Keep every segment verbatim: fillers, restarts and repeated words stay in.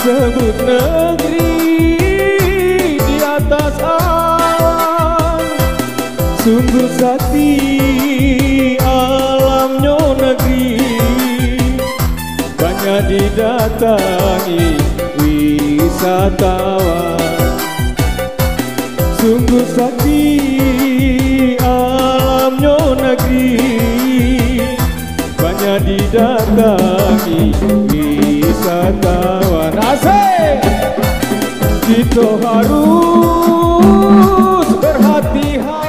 sebut negeri di atas awan. Sungguh sakti alamnya negeri, banyak didatangi wisatawan. Sungguh sakti alamnya negeri, banyak didatangi wisatawan. Asik! Kita harus berhati-hati.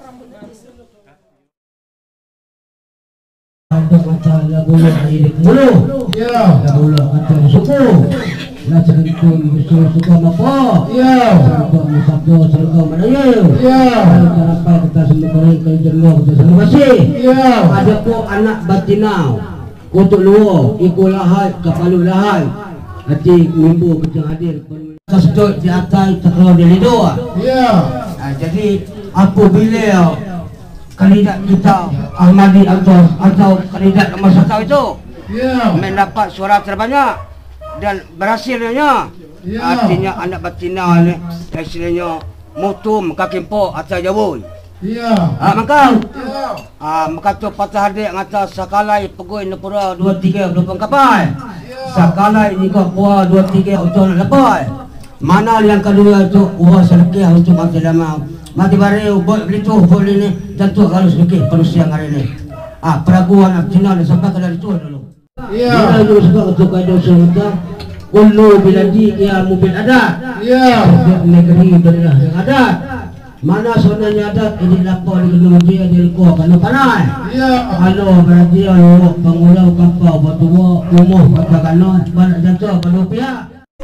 Untuk kata lagu yang mulu, ya, lagu kata suku, lah cerita suku apa, ya, cerita musabdo, cerita Melayu, ya, apa kita semua kering kerja kita semua masih, ya, ada ko anak batinau, kutuk luo, ikut lahai, kapalu lahai, hati mimbu kecil hadir, kasut di atas terkeluar di lido, ya, jadi apabila kandidat kita Ahmadi atau atau kandidat nomor satu itu yeah. mendapat suara terbanyak dan berhasilnya yeah. artinya anak batina ni hasilnya mutum kakimpo atau jawoi iya ah maka yeah. ah maka tu patah hadik ngata sakalai pegoi nepura dua tiga belum kapai yeah. sakalai ni kau puah dua tiga untuk lepai mana yang kedua itu uang sedekah untuk mati lama mati bareu buat itu boleh ni tentu kalau sedikit perlu siang hari ini ah peraguan Cina sampai ke dari itu dulu iya dia juga untuk ada surga kullu biladi ya mobil adat iya negeri berilah yang adat mana sonanya adat ini lapor di gedung dia di ko kalau panai iya kalau berarti lo pengulau kapau batu umum kata kanon banyak jatuh pada pihak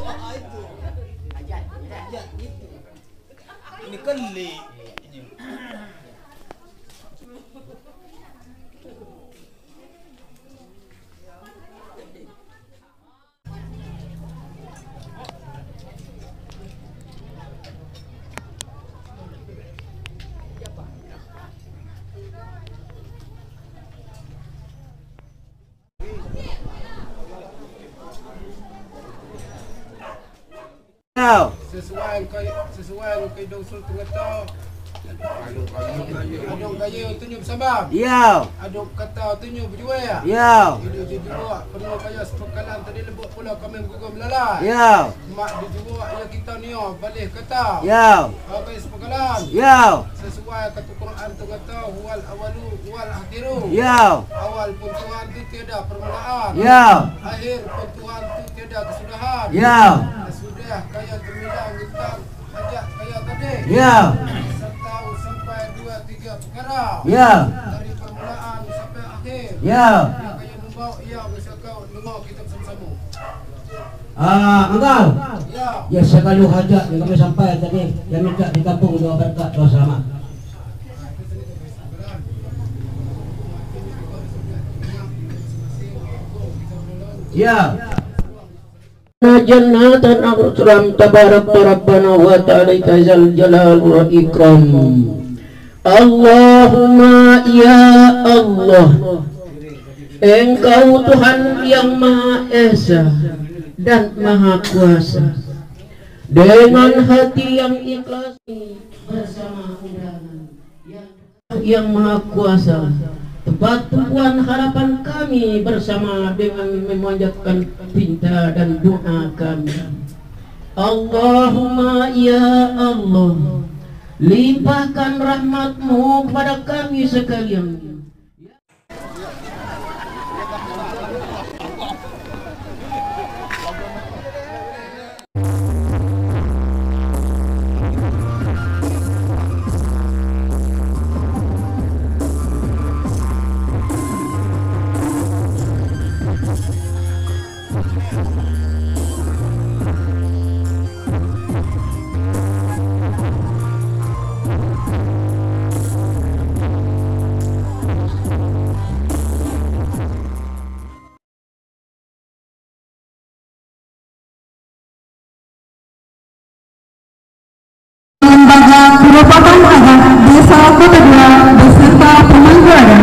ini keli sesuai kau sesuai kau dosul tengah tu aduk gaya tunjuk bersama ya aduk kata tunjuk berjual ya ya hidup di dua penuh kaya sepekalan tadi lembut pula kami gugur melalai ya mak di dua ya kita ni balik kata ya apa sepekalan ya sesuai kata Quran tengah tu wal awalu wal akhiru ya awal pun Tuhan tu tiada permulaan ya akhir pun Tuhan tu tiada kesudahan ya sudah kaya terbilang tentang hajat kaya tadi ya setahun sampai dua tiga perkara ya dari permulaan sampai akhir ya yang kaya membawa ia bersakau dengar kita bersama-sama ah engkau ya ya sekali hajat yang kami sampai tadi yang minta di kampung doa berkat doa selamat ya jannatan aghram tabarak rabbana wa ta'ala zal jalal wal ikram Allahumma ya Allah Engkau Tuhan yang Maha Esa dan Maha Kuasa dengan hati yang ikhlas bersama undangan yang, yang Maha Kuasa tempat tumpuan harapan kami bersama dengan memanjatkan pinta dan doa kami. Allahumma ya Allah, limpahkan rahmat-Mu kepada kami sekalian. merupakan adat desa Kota Dua beserta pemangku adat.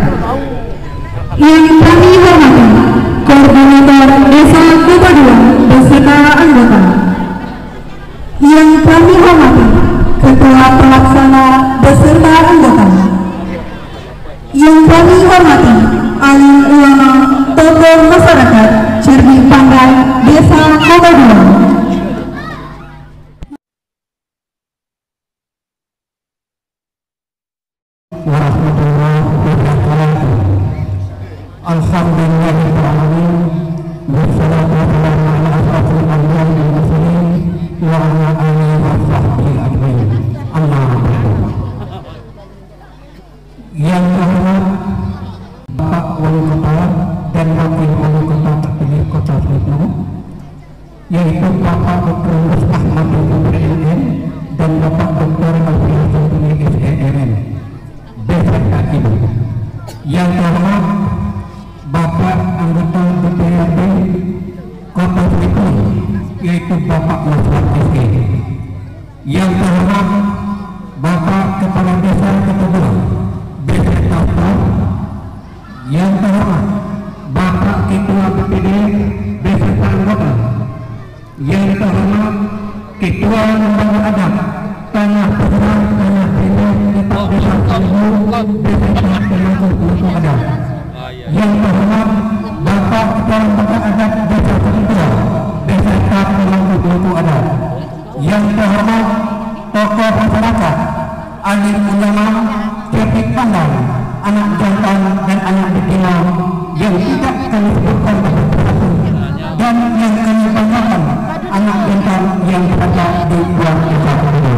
Yang kami hormati koordinator desa Kota Dua beserta anggota. Yang kami hormati ketua pelaksana beserta anggota. Yang kami hormati alim ulama tokoh masyarakat Cerdik Pandai desa Kota Dua. Yang terhormat Bapak anggota D P R D Kota Belitung, yaitu Bapak Maswar S E. Yang terhormat Bapak Kepala Desa Ketubul Desa Tautor. Yang terhormat Bapak Ketua B P D Desa Anggota. Yang terhormat Ketua Lembaga Adat Tanah Pesisir Tanah Timur Kitab Desa Kalbu Desa Temanggung Untuk Adat. Yang terhormat Bapak Ketua Lembaga Adat Desa Kedua Desa Temanggung Untuk Adat. Yang terhormat tokoh masyarakat, alim ulama, cerdik pandang, anak jantan dan anak betina yang tidak kami sebutkan persatu, dan yang kami banggakan anak jantan yang berada di luar desa ini.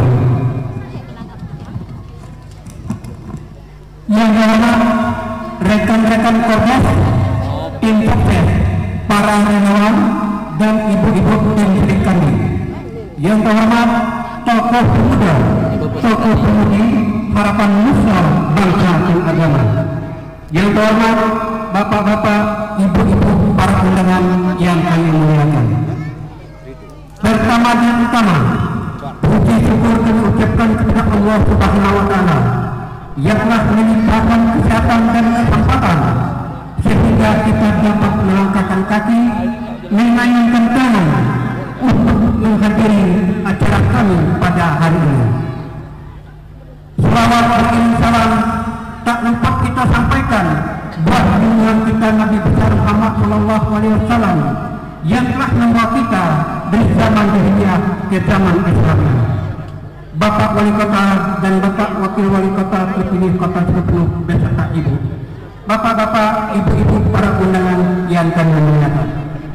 Yang terhormat rekan-rekan Kordas, tim sukses, para relawan dan ibu-ibu tim milik kami. Yang terhormat tokoh pemuda, tokoh pemudi harapan Nusa bangsa dan agama. Yang terhormat bapak-bapak, ibu-ibu, para undangan yang kami muliakan. Pertama dan utama, puji syukur kami ucapkan kepada Allah Subhanahu Wa Taala yang telah melimpahkan kesehatan dan kesempatan sehingga kita dapat melangkahkan kaki, mengayunkan tangan untuk menghadiri acara kami pada hari ini. Selawat beriring salam tak lupa kita sampaikan buat junjungan kita Nabi besar Muhammad Sallallahu Alaihi Wasallam yang telah membawa kita dari zaman jahiliyah ke zaman Islam. Bapak Wali Kota dan Bapak Wakil Wali Kota terpilih Kota Cirebon beserta Ibu, Bapak-bapak, Ibu-ibu, para undangan yang kami muliakan.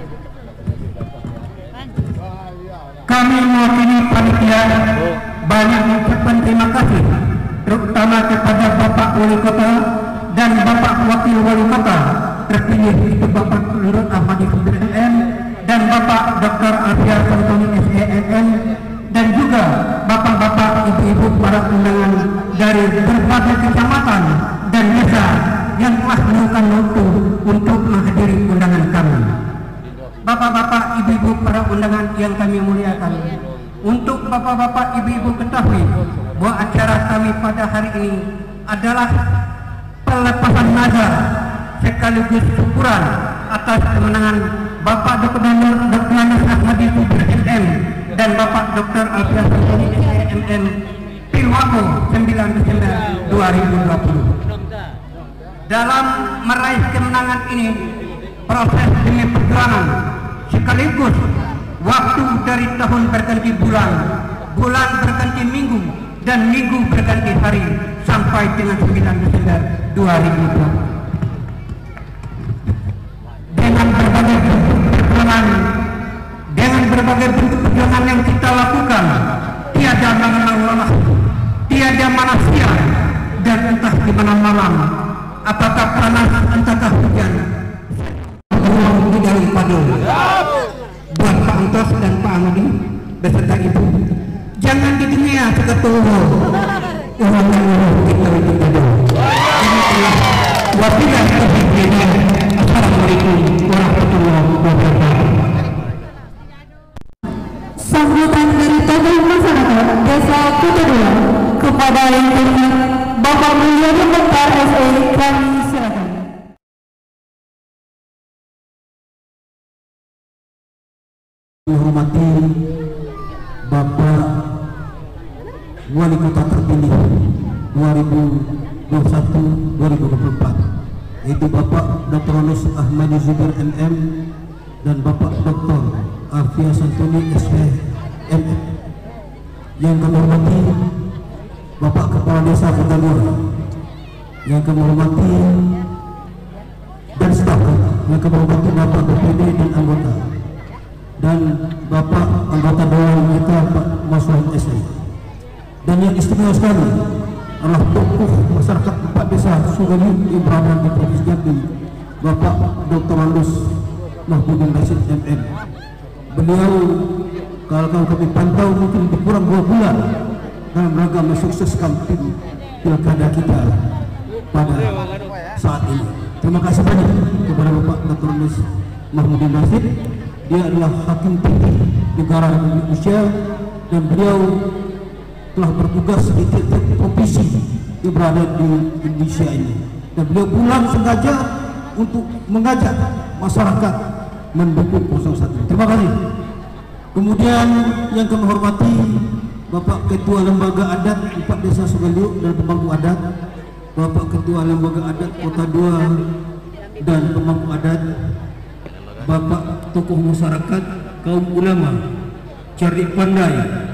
Kami mewakili panitia banyak mengucapkan terima kasih terutama kepada Bapak Wali Kota dan Bapak Wakil Wali Kota terpilih itu Bapak Nurul Ahmadi S M M dan Bapak Doktor Arfia Santoni S E M M dan juga bapak-bapak, ibu-ibu, para undangan dari berbagai kecamatan dan desa yang telah meluangkan waktu untuk menghadiri undangan kami. Bapak-bapak, ibu-ibu, para undangan yang kami muliakan, untuk bapak-bapak, ibu-ibu ketahui bahwa acara kami pada hari ini adalah pelepasan nazar sekaligus syukuran atas kemenangan Bapak Doktor Doktor Ahmadi S M M dan Bapak Doktor Alfiah Santoni S E M M Pilwako sembilan Desember dua ribu dua puluh. Dalam meraih kemenangan ini, proses demi perjuangan sekaligus waktu dari tahun berganti bulan, bulan berganti minggu, dan minggu berganti hari sampai dengan sembilan Desember dua ribu dua puluh. Dengan berbagai bentuk perjuangan, dengan berbagai bentuk perjuangan yang kita lakukan, tiada mengenal lelah, tiada mana siang, dan entah di mana malam, apakah panas, entahkah hujan, di dalam padul. Buat Pak Antos dan Pak Amadi beserta Ibu, jangan di dunia seketua uang-uang kita itu tadi. Wabillahi taufiq wal hidayah. Assalamualaikum warahmatullahi wabarakatuh. Sambutan dari tokoh masyarakat Desa Kutudua kepada yang terhormat Bapak Mulyadi Mukhtar S E kami silakan. Dihormati Bapak Wali Kota terpilih dua ribu dua puluh satu sampai dua ribu dua puluh empat, yaitu Bapak Doktor Ahmadi Zubair M M dan Bapak Doktor Arfia Santoni S E M M. Yang kami hormati Bapak Kepala Desa Kedalur, yang kami hormati dan staf, yang kami hormati Bapak B P D dan anggota, dan Bapak anggota dewan kita Pak Maswar S E. Dan yang istimewa sekali adalah tokoh masyarakat Empat Desa Sungai Ibrahim di Provinsi Jambi, Bapak Doktor Andus Mahmudin Rashid M M. Beliau kalau kami pantau mungkin lebih kurang dua bulan dalam rangka mensukseskan tim pilkada kita pada saat ini. Terima kasih banyak kepada Bapak Doktor Mahmudin Nasir. Dia adalah hakim tinggi negara Republik Indonesia dan beliau telah bertugas di tiap provinsi yang berada di Indonesia ini. Dan beliau pulang sengaja untuk mengajak masyarakat mendukung nol satu. Terima kasih. Kemudian yang kami hormati Bapak Ketua Lembaga Adat Empat Desa Sungai Liuk dan pemangku adat, Bapak Ketua Lembaga Adat Kota Dua dan pemangku adat, Bapak tokoh masyarakat, kaum ulama, cerdik pandai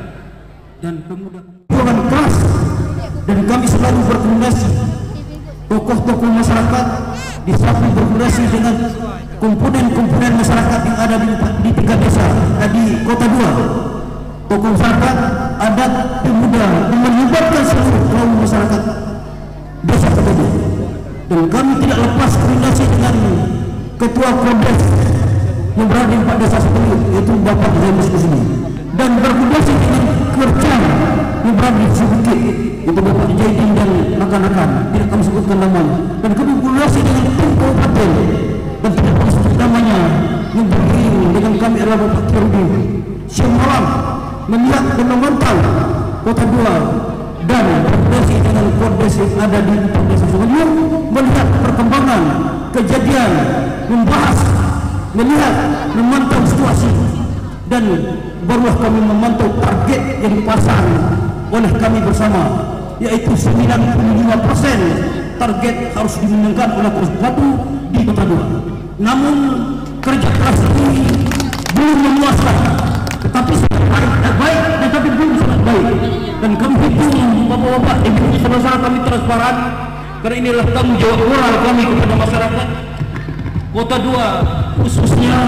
dan pemuda perjuangan keras, dan kami selalu berkoordinasi tokoh-tokoh masyarakat di samping berkoordinasi dengan komponen-komponen masyarakat yang ada di, di tiga desa dan di Kota Dua. Tokoh masyarakat, adat, pemuda yang melibatkan seluruh kaum masyarakat desa Kota Dua. Dan kami tidak lepas koordinasi dengan Ketua Kodes yang berada di empat desa seperti yaitu Bapak Zaimus di sini, dan berkoordinasi dengan kerja yang berada di Bukit itu Bapak Jaidin dan rekan-rekan, tidak kami sebutkan namanya, dan kami berkoordinasi dengan tim kabupaten dan tidak kami sebut namanya yang beriring dengan kami adalah Bapak Kirudin siang malam melihat dan memantau Kota Dua dan berkoordinasi dengan Kodes yang ada di empat desa Sungai Liuk, melihat perkembangan kejadian, membahas, melihat, memantau situasi, dan barulah kami memantau target yang dipasang oleh kami bersama, yaitu sembilan puluh lima persen target harus dimenangkan oleh Kota Batu di Kota Dua. Namun kerja keras ini belum memuaskan, tetapi sangat baik, baik tetapi belum sangat baik, dan kami hitung bapak-bapak, ibu saudara kami transparan, karena inilah tanggung jawab moral kami kepada masyarakat Kota Dua khususnya.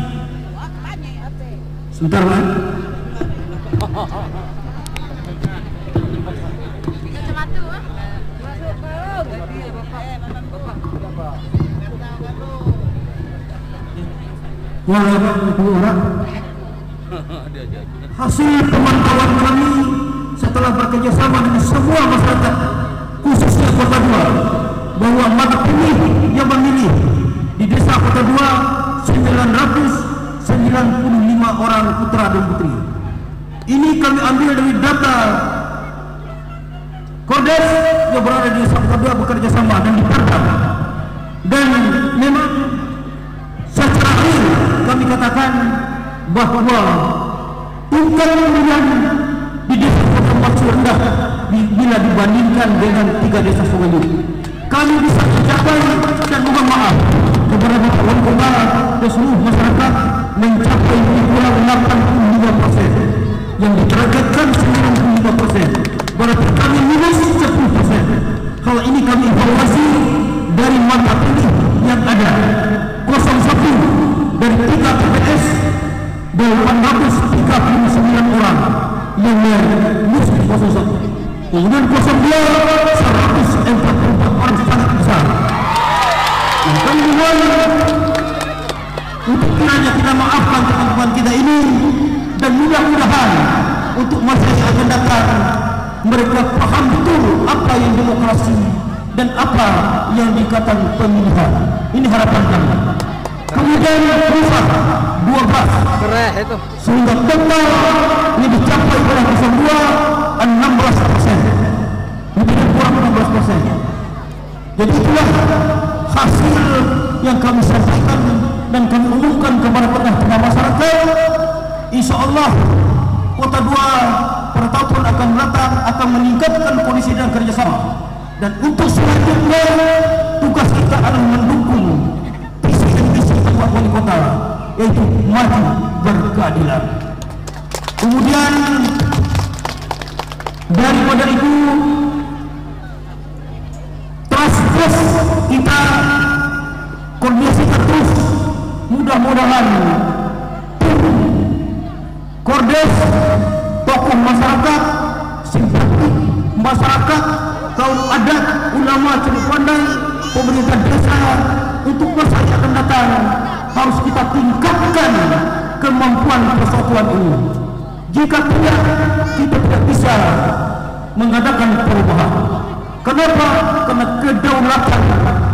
Sebentar Pak. Hasil pemantauan kami setelah bekerja sama dengan semua masyarakat khususnya Kota Dua, bahwa mata pilih yang memilih di desa Kota Dua sembilan ratus sembilan puluh lima orang putra dan putri. Ini kami ambil dari data Kodes yang berada di desa Kota Dua bekerja sama dan dipantau, dan memang secara real kami katakan bahwa tingkat pemilihan di desa Kota masih rendah bila dibandingkan dengan tiga desa Sungai Liuk. Kami bisa mencapai dan mohon maaf kepada Bapak Wali Kota dan seluruh masyarakat mencapai delapan puluh lima persen yang ditargetkan sembilan puluh lima persen, berarti kami minus sepuluh persen. Hal ini kami evaluasi dari mata pilih yang ada nol satu dari tiga T P S delapan ratus tiga puluh sembilan orang yang lulus di nol satu, kemudian nol dua seratus empat puluh empat orang, sangat besar. Yang kami mohon untuk kiranya kita maafkan teman-teman kita ini, dan mudah-mudahan untuk masa yang akan datang mereka paham betul apa yang demokrasi dan apa yang dikatakan pemilihan. Ini harapan kami. Kemudian berubah dua belas sehingga total ini dicapai oleh nol dua enam belas persen, lebih kurang enam belas persen. Jadi itulah hasil yang kami sampaikan dan kami umumkan kepada tengah-tengah masyarakat. Insya Allah Kota Dua pada tahun akan datang akan meningkatkan kondisi dan kerjasama, dan untuk selanjutnya tugas kita adalah mendukung visi dan misi Bapak Wali Kota, yaitu maju berkeadilan. Kemudian daripada itu terus kita koordinasikan terus, mudah-mudahan Kodes, tokoh masyarakat, simpatik masyarakat, kaum adat, ulama, cerdik pandai, pemerintah desa untuk masa yang akan datang harus kita tingkatkan kemampuan persatuan ini. Jika tidak, kita tidak bisa mengadakan perubahan. Kenapa? Karena kedaulatan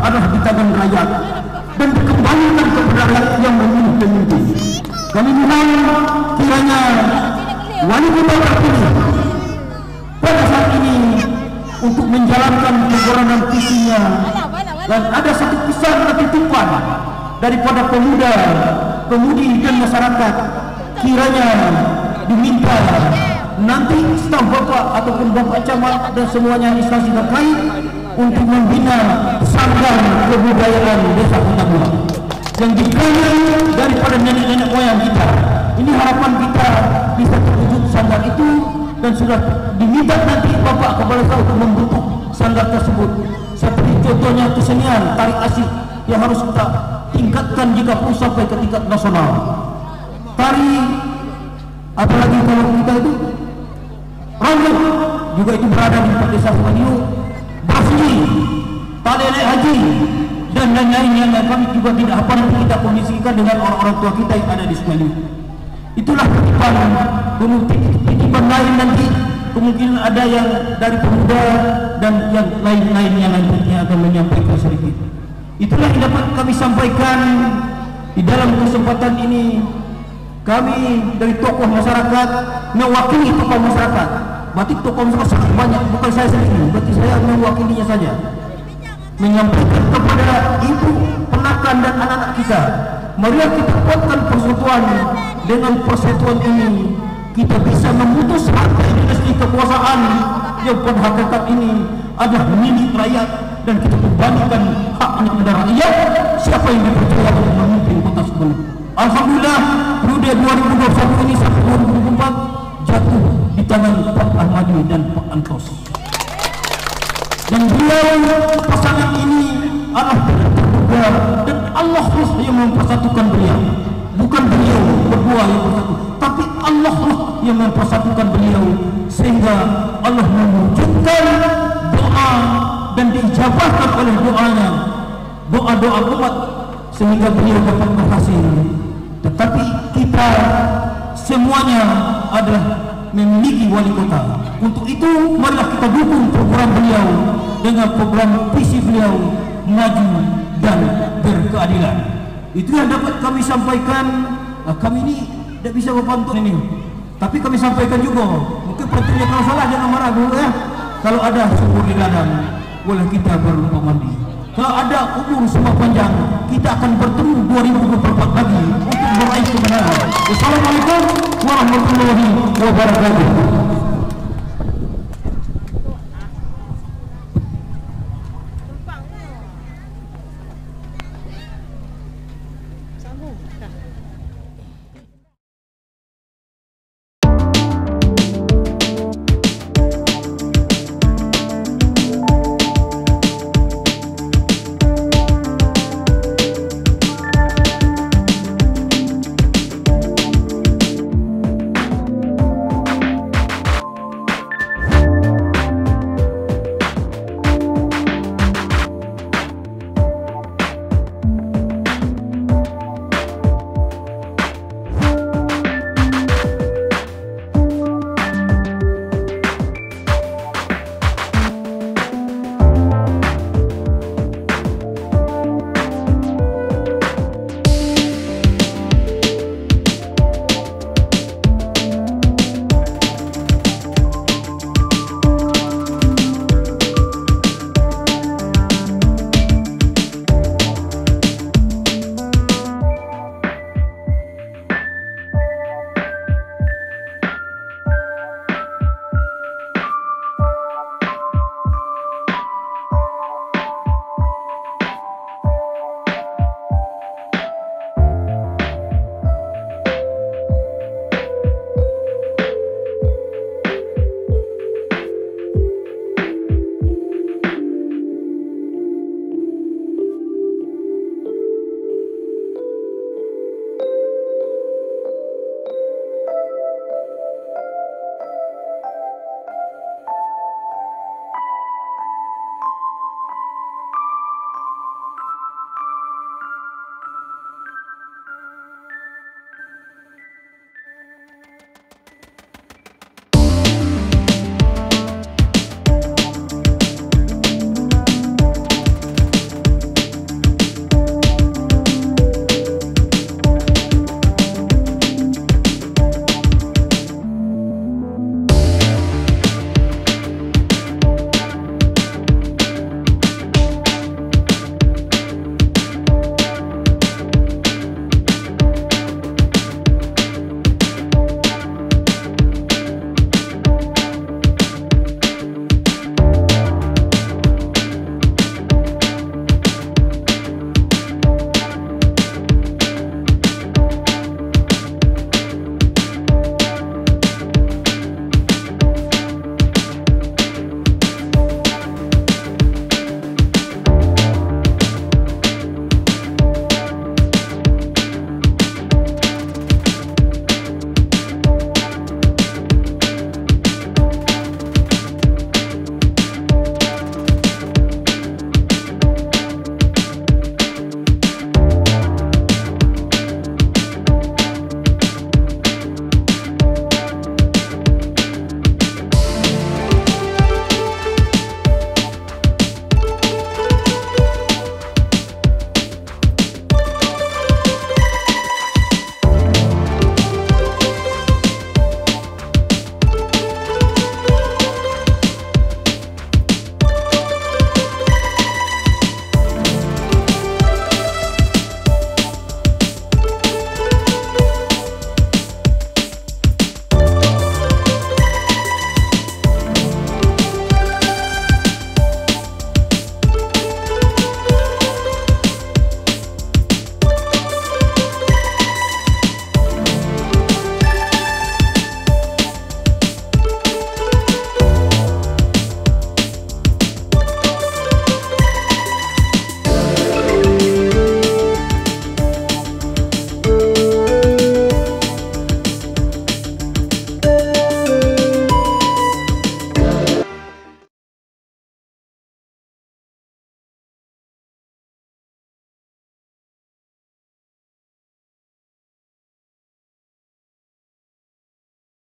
adalah di tangan rakyat dan dikembalikan kepada rakyat yang memilih pemimpin. Kami mohon kiranya wali kota terpilih pada saat ini untuk menjalankan kegolanan visinya, dan ada satu pesan dan titipan daripada pemuda, pemudi dan masyarakat, kiranya diminta nanti staf bapak ataupun bapak camat dan semuanya instansi terkait untuk membina sanggar kebudayaan desa Kota yang dikaya daripada nenek-nenek moyang kita. Ini harapan kita bisa terwujud sanggar itu, dan sudah diminta nanti bapak kepala desa untuk membentuk sanggar tersebut. Seperti contohnya kesenian tarik asik yang harus kita tingkatkan jika perlu sampai ke tingkat nasional. Tari apalagi kalau kita itu rambut juga itu berada di desa Sumanio, Basli, Talele Haji dan lain-lain yang kami juga tidak apa nanti kita kondisikan dengan orang-orang tua kita yang ada di Sumanio. Itulah titipan, titipan lain nanti kemungkinan ada yang dari pemuda dan yang lain-lainnya nantinya akan menyampaikan sedikit. Itulah yang dapat kami sampaikan di dalam kesempatan ini. Kami dari tokoh masyarakat mewakili tokoh masyarakat. Berarti tokoh masyarakat sangat banyak, bukan saya sendiri. Berarti saya mewakilinya saja. Menyampaikan kepada ibu, penakan dan anak-anak kita, marilah kita kuatkan persatuan. Dengan persatuan ini kita bisa memutus rantai dinasti kekuasaan yang pada hakikat ini adalah milik rakyat, dan kita kembalikan haknya kepada rakyat. Siapa yang dipercaya untuk memimpin kota Sumeneb? Alhamdulillah, periode dua ribu dua puluh satu ini sampai dua ribu dua puluh empat jatuh di tangan Pak Ahmadi dan Pak Antros. Dan beliau, pasangan ini adalah terduga, dan Allah yang mempersatukan beliau. Bukan beliau berdua yang bersatu, tapi Allah yang mempersatukan beliau, sehingga Allah mewujudkan doa dan diijabahkan oleh doanya, doa-doa umat, sehingga beliau dapat berhasil. Tetapi kita semuanya adalah memiliki wali kota. Untuk itu marilah kita dukung program beliau dengan program visi beliau maju dan berkeadilan. Itu yang dapat kami sampaikan. Nah, kami ini tidak bisa berpantun ini, tapi kami sampaikan juga. Mungkin pentingnya kalau salah jangan marah dulu ya. Kalau ada subur di ladang, boleh kita berlupa mandi. Kalau ada umur semua panjang, kita akan bertemu dua ribu dua puluh empat lagi untuk meraih kebenaran. Wassalamualaikum warahmatullahi wabarakatuh.